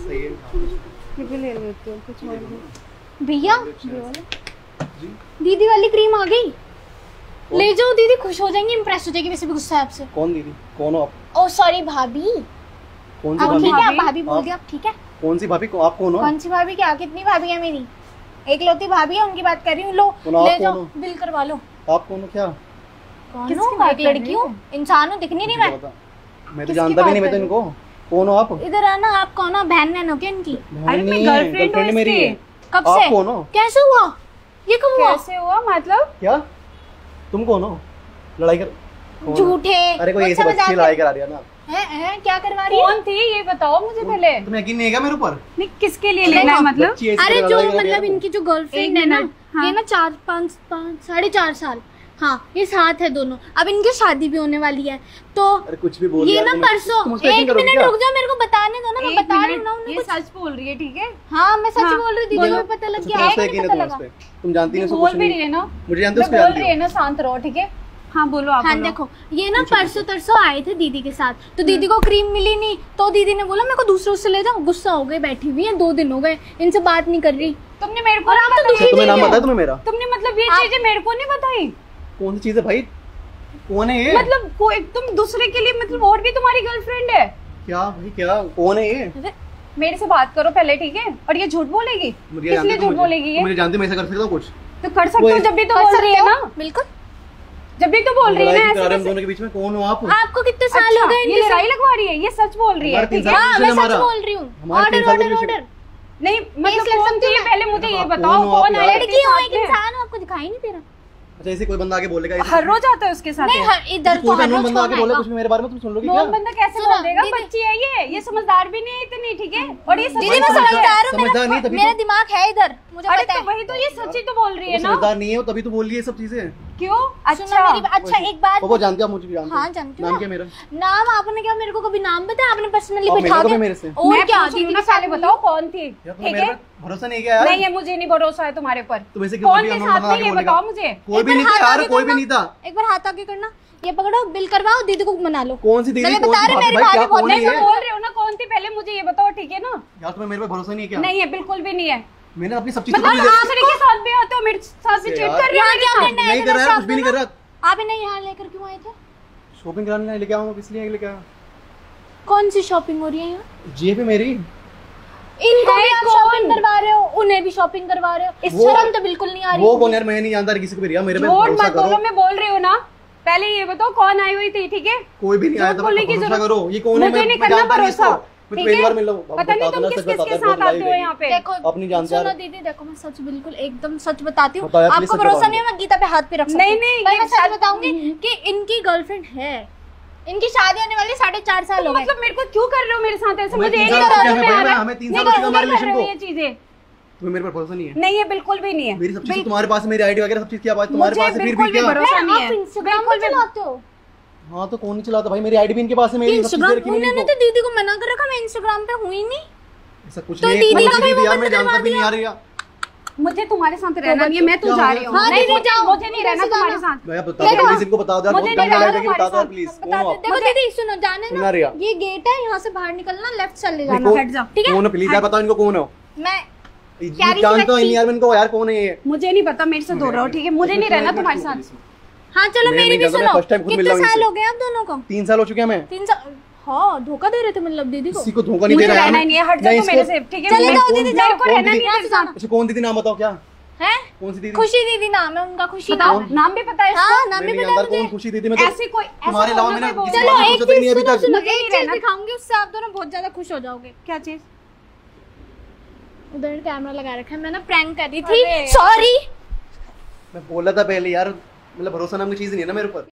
सही है। ये भी ले लेती हूँ कुछ और भी। भैया जी दीदी वाली क्रीम आ गई, ले जाओ, दीदी खुश हो जाएंगी, इम्प्रेस हो जाएगी। वैसे भी गुस्सा है आपसे। कौन दीदी? कौन हो आप? ओ सॉरी भाभी। कौन सी अब भाभी? ठीक है, आप भाभी बोल दिया, अब ठीक है। कौन सी भाभी? आप कौन हो? कौन सी भाभी? क्या कितनी भाभी है मेरी? एक लौती भाभी है, उनकी बात कर रही हूँ। लो ले जाओ, बिल करवा लो। आप कौन हो? क्या कौन हो? एक लड़की हूँ, इंसान हूँ, दिखनी नहीं मैं तो जानता भी नहीं मैं तो इनको। कौन हो आप? इधर आना। आप कौन हो? बहन बहन हो क्या इनकी? अरे मैं गर्लफ्रेंड मेरी है। कब आप से? कौन हो? कैसे हुआ ये? कब हुआ? कैसे हुआ मतलब? क्या तुम कौन हो? लड़ाई कर कौन? झूठे। अरे कोई ऐसे बच्ची लड़ाई करा दिया ना। हैं क्या करवा रही है? कौन थी ये बताओ मुझे पहले। तुम्हें यकीन नहीं है क्या मेरे ऊपर? नहीं किसके लिए लेना है मतलब? बच्ची ऐसी अरे लड़ाई जो करा दिया मतलब तो। इनकी जो गर्लफ्रेंड है ना, हाँ। ये ना 4-5 साढ़े 4 साल, ये साथ है दोनों। अब इनकी शादी भी होने वाली है तो अरे कुछ भी बोल ये यार, ना तुम परसों। तुम उसको यकीन एक करोगे मिनट क्या? रुक जाओ, मेरे को बताने दो ना, मैं बता रही हूँ ना उन्हें ये कुछ। सच बोल रही है ठीक है? हाँ मैं सच हाँ, बोल रही हूँ, दीदी को भी पता लग गया। तुम्हें यकीन है पता तुम्हें लगा। उस पे? तुम जानती नहीं बोल भी रही है ना? मुझे जानते हो मैं उसको बोल जानती रही है हो? ना, शांत रहो ठीक है? हाँ बोलो आप हाँ बोलो। देखो, ये ना परसों तरसों आए थे दीदी के साथ, तो दीदी को क्रीम मिली नहीं, तो दीदी ने बोला मेरे को दूसरों से ले जाओ। गुस्सा हो गई, बैठी हुई है, 2 दिन हो गए इनसे बात नहीं कर रही। तुमने मेरे को और आप तो नहीं दुखी तुम्हें नाम नहीं पता है तुम्हें मेरा? तुमने मतलब ये चीजें मेरे को नहीं बताई? कौन सी चीज है भाई? कौन है ये? मतलब कोई तुम दूसरे के लिए मतलब और भी तुम्हारी गर्लफ्रेंड है? क्या भाई क्या? कौन है ये? मेरे से बात करो पहले ठीक है? और ये झूठ बोलेगी? मुझे किस जानते लिए हो झूठ बोलेगी ये? मुझे जानते मैं ऐसा कर सकता हूँ कुछ? तो कर सकते हो जब भी तो बोल रही है ना। बिल्कुल, जब भी तो बोल रही है लड़ाई ना क्यों करा रहे ऐसे हम दोनों के बीच में? कौन हो आप? आपको कितने साल हो गए ये इनके लड़ाई साथ? लगवा रही है, ये सच बोल रही है हमारे ठीक 3 है? साल हाँ का मैं रिलेशन सच हमारा। बोल रही हूँ। हमारे 3 ऑर्डर साल का ऑर्डर रिलेशन। ऑर्डर। नहीं मतलब इसलिए कौन समझी थी मैं। पहले मुझे ये आप बताओ कौन हो आप कौन यार? है लड़की हो, एक लड़की? इंसान हो, आपको दिखाई नहीं दे रहा? अच्छा ऐसे कोई बंदा आके बोलेगा ऐसे हर रोज आता है उसके साथ नहीं ये? हर इधर तो कोई हर अननोन रोज बंदा कौन आके बोले आएगा? कुछ भी मेरे बारे में तुम सुन लोगे नॉन क्या? बंदा कैसे सुनो, बोल देगा? दीदी- बच्ची है ये समझदार भी नहीं है इतनी ठीक है? और ये सच दीदी मैं बोल रही है। समझदार हूँ, समझदार नहीं तभी मेरा तो- दिमाग है इधर, मुझे अरे पता तो है। वही तो ये सच्ची तो बोल रही है वो ना? समझदार नहीं है वो तभी तो बोल रही है ये सब चीजें। क्यों? सुनो अच्छा मेरी अच्छा एक बात। वो जानते हो आप? मुझे भी जानते हो। हाँ जानती हूँ नाम ना। क्या मेरा? नाम आपने क्या मेरे को कभी नाम बताया? आपने पर्सनली आप बिठा मिलोगे दिया मेरे से? और मैं क्या? पूछूंगी दीदी ना, के साथ पहले बताओ कौन थी यार तुम्हें ठीक मेरे है? पे भरोसा नहीं है क्या यार? नहीं है, मुझे नहीं भरोसा है तुम्हारे ऊपर। तुम ऐसे क्यों कौन कभी के अननोन साथ बंदा में आके ये बोलेगा? बताओ मुझे। कोई भी नहीं था यार, कोई भी नहीं था। एक बार हाथ आगे करना, ये पकड़ो, बिल करवाओ, दीदी को मना लो। कौन सी दीदी? मैंने कौन बता सी रही भाभी? मेरी भाई भाभी क्या बहुत कौन नहीं है तो ये? बोल रहे हो ना कौन थी, पहले मुझे ये बताओ ठीक है ना? यार तुम्हें मेरे पे भरोसा नहीं है क्या? नहीं है, बिल्कुल भी नहीं है। मैंने अपनी सब चीज मतलब दूसरे के साथ भी आते हो, मेरे साथ भी से चीट यार। कर रही हो यहाँ मेरे क्या साथ? करना है? नहीं कर रहा है, कुछ भी नहीं कर रहा। आप इन्हें यहाँ लेकर क्यों आए थे? शॉपिंग कराने लेके आऊँ इसलिए लेके आया। कौन सी शॉपिंग हो रही है यहाँ? जेब है मेरी। इनको है भी आप कौन? शॉपिंग करवा रहे हो, उन्हें भी शॉपिंग करवा रहे हो, इस वो- शर्म तो बिल्कुल नहीं आ रही। वो कौन यार? मैं नहीं जानता किसी को भी। रिया मेरे पे झूठ भरोसा मत बोलो, करो। मैं बोल रही हूँ ना। पहले ये बताओ कौन आई हुई थी ठीक है? कोई भी नहीं आया झूठ था, बोलने की भरोसा जरूरत- करो। ये कौन है? मुझे मैं नहीं करना जानता नहीं इसको। भरोसा, मैं ठीक पहली है? बार मिल रहा हूँ। पता नहीं तुम किस किस के साथ आते हो यहाँ पे। देखो अपनी जान सुनो यार। दीदी, देखो मैं सच बिल्कुल एकदम सच बताती हूँ। बताओ यार, प्लीज आपको सच भरोसा बताओ। नहीं है, मैं गीता पे हाथ पे रख सकती नहीं, हूँ। नहीं, पर ये मैं सच शायद- बताऊंगी कि इनकी गर्लफ्रेंड है, इनकी शादी होने वाली 4.5 साल हो गए। मतलब मेरे को क्यों कर रहे हो मेरे साथ ऐसे? हमें मुझे 3 एक साल बार हो चुके समझ में हैं आ रहा है। हमें 3 नहीं, साल हो चुके हैं हमारे नहीं कर रिलेशन रहे को। हो ये चीजें। तुम्हें मेरे पर भरोसा नहीं है? नहीं है, बिल्कुल भी नहीं है। मेरी सब चीज तुम्हारे पास है, मेरी आईडी वगैरह सब चीज क्या बात तुम्हारे मुझे पास है, फिर बिल्कुल भी भी क्या? भरोसा नहीं है। आप इंस्टाग्राम पे चलाते हो? हाँ तो कौन नहीं चलाता भाई? मेरी आईडी भी इनके पास है, मेरी सब चीजें इंस्टाग्राम रखी मैंने उन्होंने इनको। तो दीदी को मना कर रखा, मैं इंस्टाग्राम पे हुई नहीं। ऐसा कुछ तो नहीं है। दीदी कौन का सी भी दीदी यार? वो मैं बंद जानता करवा भी नहीं दिया। आ रही है। मुझे तुम्हारे साथ रहना नहीं है, मैं तो क्या जा हो रही हूँ। गया? हाँ, नहीं, दीदी जाओ। मुझे नहीं रहना दीदी तुम्हारे जाना। साथ। भैया बता दो प्लीज, इनको बता दो यार। मुझे बहुत नहीं गंदा रहना लग रहा है, तुम्हारे बता दो यार साथ। प्लीज। कौन बता हो दो। आप? देखो दीदी सुनो, जाने सुना ना, रिया। ये गेट है, यहाँ से बाहर निकलना, लेफ्ट चले जाना। देखो, हट जाओ। ठीक है? कौन हो प्लीज यार? बताओ इनको कौन हो? मैं जानता हूँ यार मैं इनको। यार कौन है ये? मुझे नहीं पता, मेरे से दूर रहो ठीक है? मुझे नहीं रहना तुम्हारे साथ। हाँ चलो मैं मेरी नहीं भी जानता, मैं सुनो। first time खुद मिल कितने रहा हूँ साल इनसे। हो गए आप दोनों को? 3 साल हो चुके हैं हमें। 3 साल? हाँ धोखा दे रहे थे मतलब दीदी को। किसी को धोखा नहीं दे मुझे रहा रहना है। ही नहीं है, हट जाओ नहीं, तुम मेरे इसको- से ठीक है? चले जाओ मेरे दीदी, को जाओ। रहना दीदी? नहीं है तेरे साथ। अच्छा कौन दीदी? नाम बताओ क्या हैं? कौन सी दीदी? खुशी दीदी नाम है उनका, खुशी बताओ, नाम। नाम भी पता है? हाँ नाम मैं भी नहीं पता जानता है कौन मुझे। खुशी दीदी। मैं तो ऐसे कोई तुम्हारे अलावा मैंने बोल- किसी चलो बात को एक सोचा ही नहीं चीज अभी सुनो तक। सुनो, मुझे एक नहीं चीज रहना। दिखाऊंगी, उससे आप दोनों बहुत ज्यादा खुश हो जाओगे। क्या चीज? उधर कैमरा लगा रखा है, मैं ना प्रैंक कर रही थी। अरे। सॉरी। मैं बोला था पहले यार, मतलब भरोसा नाम की चीज नहीं है ना मेरे ऊपर।